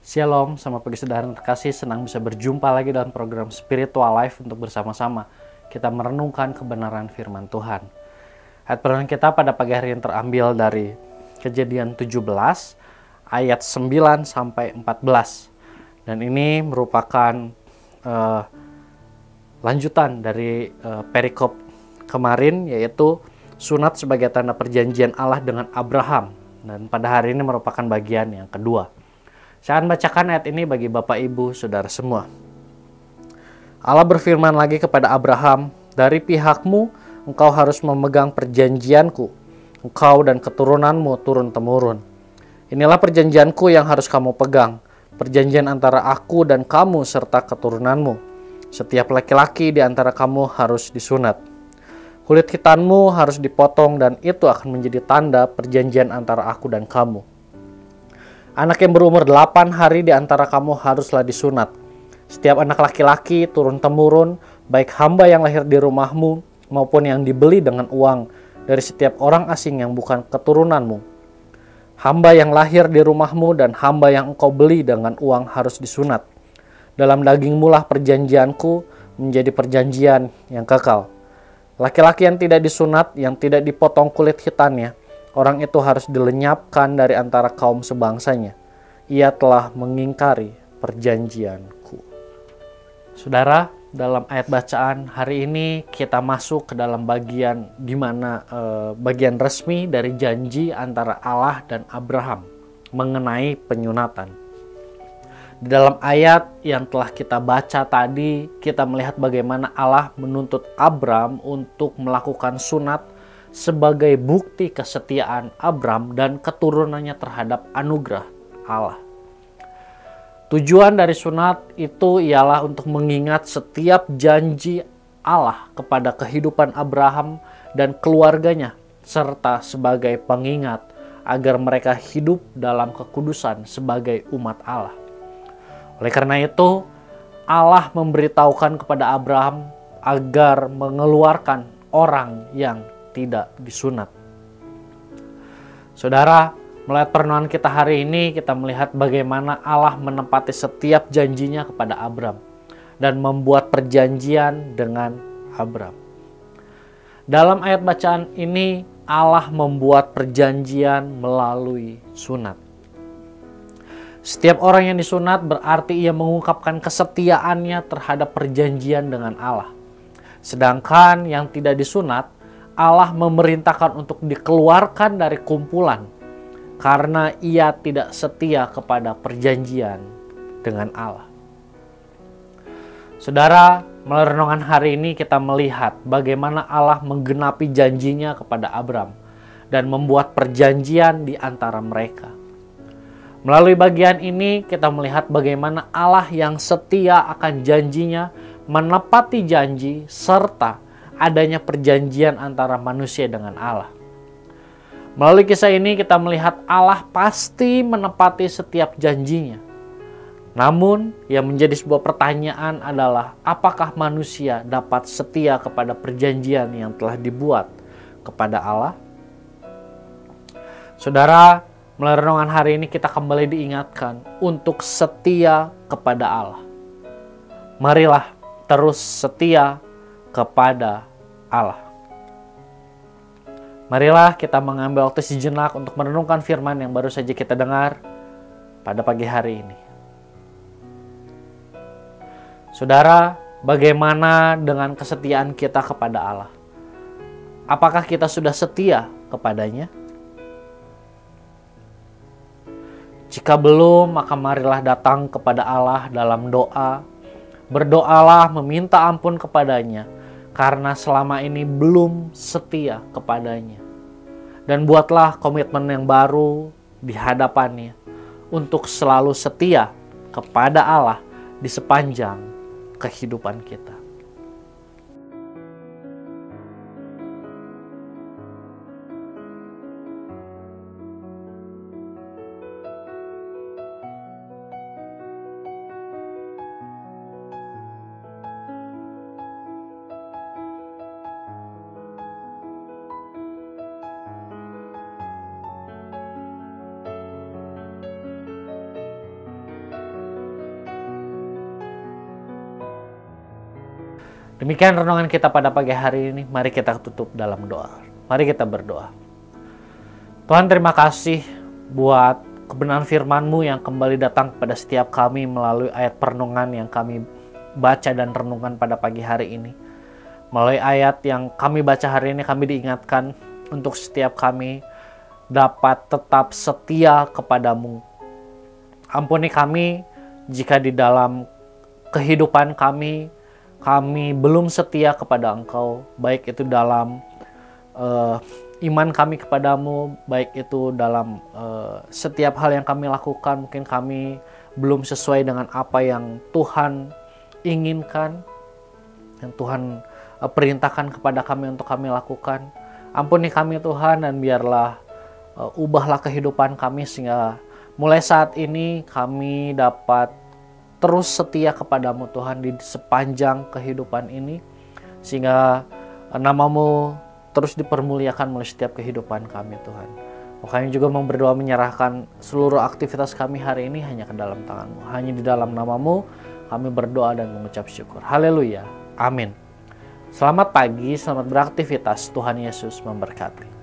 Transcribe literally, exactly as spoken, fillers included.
Shalom, sama pagi saudara yang terkasih, senang bisa berjumpa lagi dalam program Spiritual Life untuk bersama-sama kita merenungkan kebenaran firman Tuhan. Ayat perenungan kita pada pagi hari ini terambil dari Kejadian tujuh belas ayat sembilan sampai empat belas. Dan ini merupakan uh, lanjutan dari uh, perikop kemarin, yaitu sunat sebagai tanda perjanjian Allah dengan Abraham. Dan pada hari ini merupakan bagian yang kedua. Saya akan bacakan ayat ini bagi Bapak, Ibu, Saudara semua. Allah berfirman lagi kepada Abraham, "Dari pihakmu, engkau harus memegang perjanjianku, engkau dan keturunanmu turun-temurun. Inilah perjanjianku yang harus kamu pegang, perjanjian antara aku dan kamu serta keturunanmu. Setiap laki-laki di antara kamu harus disunat. Kulit khitanmu harus dipotong dan itu akan menjadi tanda perjanjian antara aku dan kamu. Anak yang berumur delapan hari di antara kamu haruslah disunat. Setiap anak laki-laki turun-temurun, baik hamba yang lahir di rumahmu maupun yang dibeli dengan uang dari setiap orang asing yang bukan keturunanmu. Hamba yang lahir di rumahmu dan hamba yang engkau beli dengan uang harus disunat. Dalam dagingmu lah perjanjianku menjadi perjanjian yang kekal. Laki-laki yang tidak disunat, yang tidak dipotong kulit khitannya, orang itu harus dilenyapkan dari antara kaum sebangsanya. Ia telah mengingkari perjanjianku." Saudara, dalam ayat bacaan hari ini kita masuk ke dalam bagian di mana eh, bagian resmi dari janji antara Allah dan Abraham mengenai penyunatan. Di dalam ayat yang telah kita baca tadi, kita melihat bagaimana Allah menuntut Abram untuk melakukan sunat sebagai bukti kesetiaan Abram dan keturunannya terhadap anugerah Allah. Tujuan dari sunat itu ialah untuk mengingat setiap janji Allah kepada kehidupan Abraham dan keluarganya, serta sebagai pengingat agar mereka hidup dalam kekudusan sebagai umat Allah. Oleh karena itu, Allah memberitahukan kepada Abraham agar mengeluarkan orang yang tidak disunat. Saudara, melihat perenungan kita hari ini, kita melihat bagaimana Allah menepati setiap janjinya kepada Abram dan membuat perjanjian dengan Abram. Dalam ayat bacaan ini, Allah membuat perjanjian melalui sunat. Setiap orang yang disunat berarti ia mengungkapkan kesetiaannya terhadap perjanjian dengan Allah. Sedangkan yang tidak disunat, Allah memerintahkan untuk dikeluarkan dari kumpulan karena ia tidak setia kepada perjanjian dengan Allah. Saudara, melalui renungan hari ini kita melihat bagaimana Allah menggenapi janjinya kepada Abram dan membuat perjanjian di antara mereka. Melalui bagian ini kita melihat bagaimana Allah yang setia akan janjinya menepati janji serta adanya perjanjian antara manusia dengan Allah. Melalui kisah ini kita melihat Allah pasti menepati setiap janjinya. Namun yang menjadi sebuah pertanyaan adalah apakah manusia dapat setia kepada perjanjian yang telah dibuat kepada Allah? Saudara, melalui renungan hari ini kita kembali diingatkan untuk setia kepada Allah. Marilah terus setia kepada Allah. Marilah kita mengambil waktu sejenak untuk merenungkan firman yang baru saja kita dengar pada pagi hari ini. Saudara, bagaimana dengan kesetiaan kita kepada Allah? Apakah kita sudah setia kepadanya? Jika belum, maka marilah datang kepada Allah dalam doa. Berdoalah meminta ampun kepadanya, karena selama ini belum setia kepadanya. Dan buatlah komitmen yang baru di hadapannya untuk selalu setia kepada Allah di sepanjang kehidupan kita. Demikian renungan kita pada pagi hari ini. Mari kita tutup dalam doa. Mari kita berdoa. Tuhan, terima kasih buat kebenaran firman-Mu yang kembali datang kepada setiap kami melalui ayat perenungan yang kami baca dan renungkan pada pagi hari ini. Melalui ayat yang kami baca hari ini, kami diingatkan untuk setiap kami dapat tetap setia kepadamu. Ampuni kami jika di dalam kehidupan kami, kami belum setia kepada Engkau, baik itu dalam uh, iman kami kepadamu, baik itu dalam uh, setiap hal yang kami lakukan. Mungkin kami belum sesuai dengan apa yang Tuhan inginkan, yang Tuhan uh, perintahkan kepada kami untuk kami lakukan. Ampuni kami Tuhan, dan biarlah uh, ubahlah kehidupan kami sehingga mulai saat ini kami dapat terus setia kepadamu Tuhan di sepanjang kehidupan ini, sehingga uh, namamu terus dipermuliakan melalui setiap kehidupan kami Tuhan. Kami juga mau berdoa menyerahkan seluruh aktivitas kami hari ini hanya ke dalam tangan-Mu. Hanya di dalam nama-Mu kami berdoa dan mengucap syukur. Haleluya. Amin. Selamat pagi, selamat beraktivitas. Tuhan Yesus memberkati.